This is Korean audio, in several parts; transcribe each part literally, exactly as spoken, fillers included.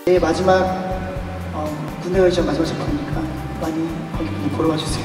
제 마지막 어, 군대 가기 전 마지막 작품이니까 많이 거기 보러 와주세요.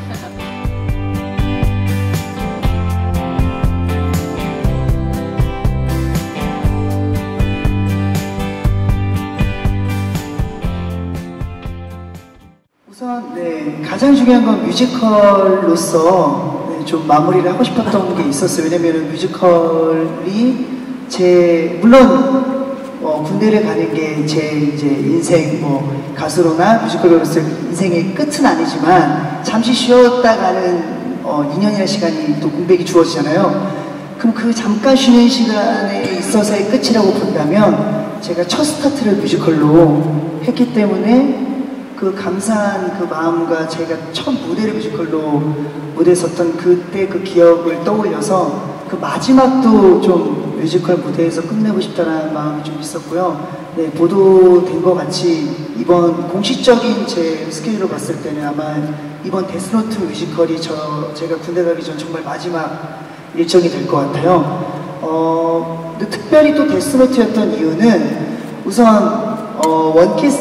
우선 네, 가장 중요한 건 뮤지컬로서 네, 좀 마무리를 하고 싶었던 게 있었어요. 왜냐면 뮤지컬이 제 물론 어, 군대를 가는 게 제 이제 인생 뭐 가수로나 뮤지컬로서 인생의 끝은 아니지만 잠시 쉬었다 가는 어, 이 년이라는 시간이 또 공백이 주어지잖아요. 그럼 그 잠깐 쉬는 시간에 있어서의 끝이라고 본다면 제가 첫 스타트를 뮤지컬로 했기 때문에 그 감사한 그 마음과 제가 첫 무대를 뮤지컬로 무대에 섰던 그때 그 기억을 떠올려서 그 마지막도 좀 뮤지컬 무대에서 끝내고 싶다는 마음이 좀 있었고요. 네, 보도된 것 같이 이번 공식적인 제 스케줄을 봤을 때는 아마 이번 데스노트 뮤지컬이 저, 제가 군대 가기 전 정말 마지막 일정이 될 것 같아요. 어, 근데 특별히 또 데스노트였던 이유는 우선 어,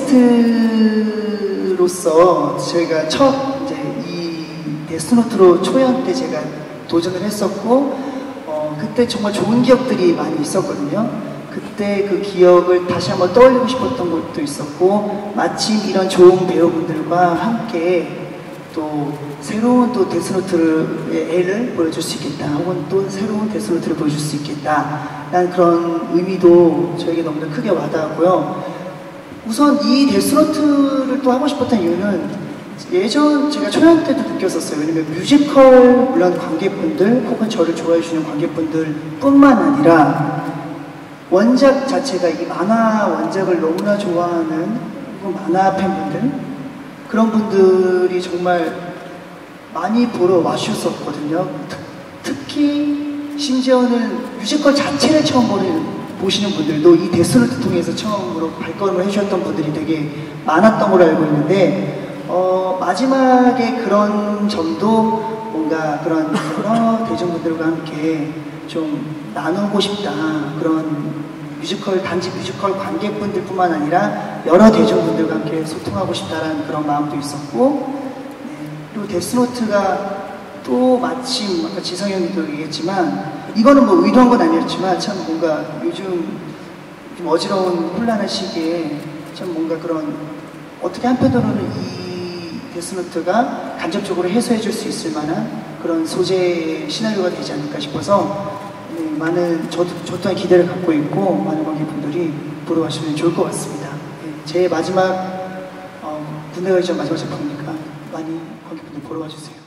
원캐스트로서 저희가 첫 이제 이 데스노트로 초연 때 제가 도전을 했었고 어, 그때 정말 좋은 기억들이 많이 있었거든요. 그때 그 기억을 다시 한번 떠올리고 싶었던 것도 있었고 마침 이런 좋은 배우분들과 함께 또 새로운 또 데스노트의 애를 보여줄 수 있겠다 혹은 또 새로운 데스노트를 보여줄 수 있겠다 라는 그런 의미도 저에게 너무나 크게 와닿았고요. 우선 이 데스노트를 또 하고 싶었던 이유는 예전 제가 초연 때도 느꼈었어요. 왜냐면 뮤지컬 물론 관객분들 혹은 저를 좋아해 주시는 관객분들 뿐만 아니라 원작 자체가 이 만화 원작을 너무나 좋아하는 만화 팬분들 그런 분들이 정말 많이 보러 와주셨었거든요. 특, 특히 심지어는 뮤지컬 자체를 처음 보는, 보시는 분들도 이 데스노트 통해서 처음으로 발걸음을 해주셨던 분들이 되게 많았던 걸로 알고 있는데 어, 마지막에 그런 점도 뭔가 그런 여러 대중분들과 함께 좀 나누고 싶다. 그런 뮤지컬, 단지 뮤지컬 관객분들 뿐만 아니라 여러 대중분들과 함께 소통하고 싶다라는 그런 마음도 있었고 네, 그리고 데스노트가 또 마침 아까 지성이 형님도 얘기했지만 이거는 뭐 의도한 건 아니었지만 참 뭔가 요즘 좀 어지러운 혼란한 시기에 참 뭔가 그런 어떻게 한편으로는 이 데스노트가 간접적으로 해소해 줄 수 있을 만한 그런 소재의 시나리오가 되지 않을까 싶어서 네, 많은 저도, 저 또한 기대를 갖고 있고 많은 관객분들이 보러 가시면 좋을 것 같습니다. 네, 제 마지막 어, 군대 가기 전 마지막 작품이니까 많이 관객분들 보러 와주세요.